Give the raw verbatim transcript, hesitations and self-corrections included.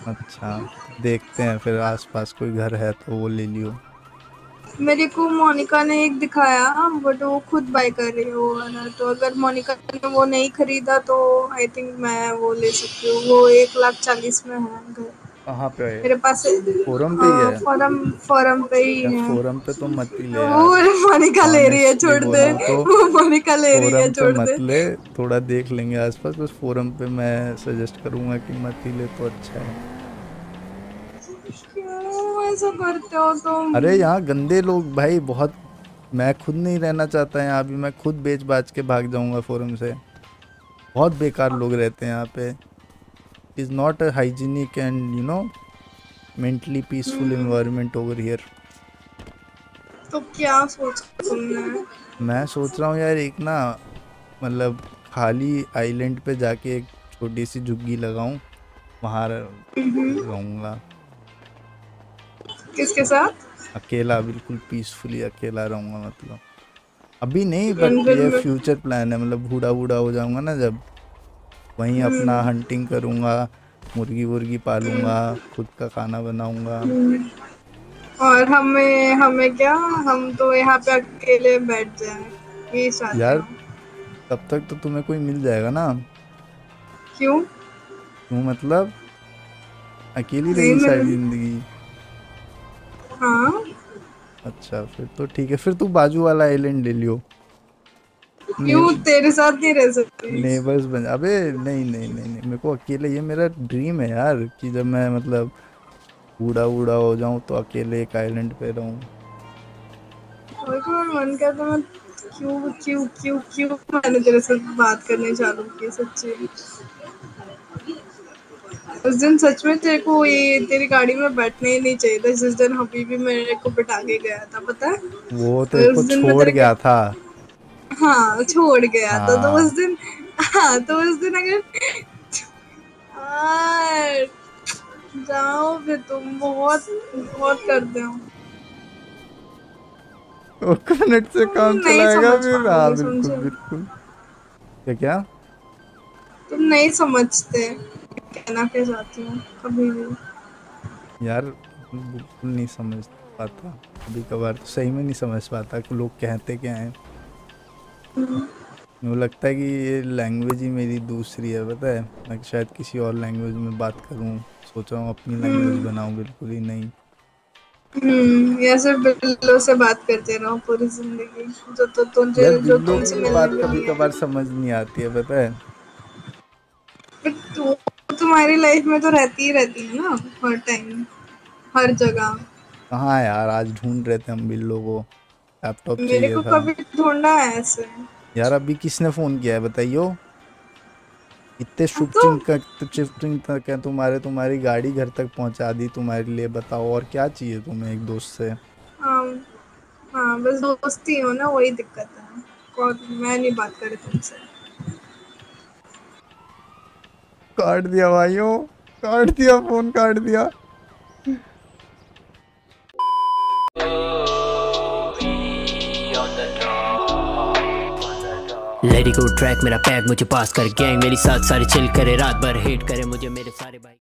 अच्छा, तो देखते हैं फिर आसपास कोई घर है तो वो ले लियो। मेरे को मोनिका ने एक दिखाया, बट वो खुद बाय कर रही है वो वाला, तो अगर मोनिका ने वो नहीं खरीदा तो आई थिंक मैं वो ले सकती हूँ। वो एक लाख चालीस में है घर। कहाँ पे है? मेरे पास फोरम पे ही है? फॉरम फॉरम पे ही यार है। फोरम पे तो मत ही ले यार। वो मोनिका ले रही है, ऑनेस्टली छोड़ दे। बोलूँ तो वो मोनिका ले रही है, फोरम पे छोड़ दे। मत ले। थोड़ा देख लेंगे आसपास, बस फोरम पे मैं सजेस्ट करूंगा कि मत ही ले तो अच्छा है। क्यों ऐसा करते हो तुम? अरे यहाँ गंदे लोग भाई बहुत। मैं खुद नहीं रहना चाहता यहाँ भी, मैं खुद बेच बाच के भाग जाऊंगा फोरम से। बहुत बेकार लोग रहते हैं यहाँ पे। Is not a hygienic and you know mentally peaceful environment over here. तो क्या सोचा तुमने? मैं सोच रहा हूँ यार एक ना, मतलब खाली आइलैंड पे जाके एक छोटी सी झुग्गी लगाऊं, वहां रहूंगा। किसके साथ? अकेला, बिल्कुल पीसफुली अकेला रहूंगा मतलब। अभी नहीं, बट इंडियन ये में? फ्यूचर प्लान है, मतलब बूढ़ा बूढ़ा हो जाऊंगा ना जब, वहीं अपना हंटिंग करूंगा, मुर्गी वुर्गी पालूंगा, खुद का खाना बनाऊंगा। और हमें हमें क्या, हम तो यहाँ पे अकेले बैठ जाए, यही चाहते यार हो? तब तक तो तुम्हें कोई मिल जाएगा ना। क्यों? क्यों मतलब? अकेली नहीं रहेगी मिल। सारी जिंदगी? हाँ। अच्छा फिर तो ठीक है, फिर तू बाजू वाला आइलैंड ले लियो। ने, क्यों तेरे साथ नहीं रह सकती? नेबर्स बन, अबे नहीं नहीं नहीं नहीं, मेरे को अकेले, ये मेरा ड्रीम है यार कि जब मैं मतलब बूढ़ा बूढ़ा हो जाऊं तो अकेले एक आइलैंड पे रहूं। और तो मेरा मन करता, मैं क्यों क्यों क्यों क्यों मैंने तेरे से बात करनी चालू की, सच्ची। उस दिन सच में तेरे को ये तेरी गाड़ी में बैठने ही नहीं चाहिए था, जिस दिन हबीबी मेरे को बिठा के गया था, पता है? वो तेरे और को उस दिन मैं छोड़ तेरे गया था। हाँ, छोड़ गया था तो उस हाँ। दिन, हाँ तो उस दिन अगर यार, जाओ फिर, तुम बहुत बहुत करते हो। कोकोनट से तुम काम नहीं चलाएगा समझ फिर? हाँ पाओगे, बिल्कुल समझे? बिल्कुल। क्या क्या? तुम नहीं समझते कहना क्या चाहती हूँ कभी भी। यार बिल्कुल नहीं समझ पाता। कभी कभार तो सही में नहीं समझ पाता कि लोग कहते क्या हैं। मुझे लगता है कि ये लैंग्वेज ही मेरी दूसरी है, पता है। मैं शायद किसी और लैंग्वेज में बात करूं, सोच रहा हूँ अपनी लैंग्वेज बनाऊं, बिल्कुल ही नहीं। हम्म, या सिर्फ बिल्लो से बात करते रहो पूरी जिंदगी, जो तो तुझे यार जो बिल्लो की तुमसे भी मिलने बात भी कभी नहीं कभार आएगा। समझ नहीं आती है, पता है। बट तू, तुम्हारी लाइफ में तो रहती ही रहती है ना, हर टाइम, हर जगह। कहाँ यार, आज ढूंढ रहे थे हम बिल्लो को, लैपटॉप मेरे चाहिए को था। कभी ढूंढा है ऐसे? यार अभी किसने फोन किया है बताइयो? इतने हाँ शुभ तो, चिंतक चिंतक है तुम्हारे, तुम्हारी गाड़ी घर तक पहुंचा दी तुम्हारे लिए, बताओ और क्या चाहिए तुम्हें एक दोस्त से? हाँ, हाँ बस दोस्ती हो ना, वही दिक्कत है। और मैं नहीं बात कर रही तुमसे। काट दिया भाइयों, काट दिया, फोन काट दिया। लेडी को ट्रैक मेरा पैक मुझे पास कर, गैंग मेरी साथ सारी चिल करे, रात भर हिट करे मुझे मेरे सारे भाई।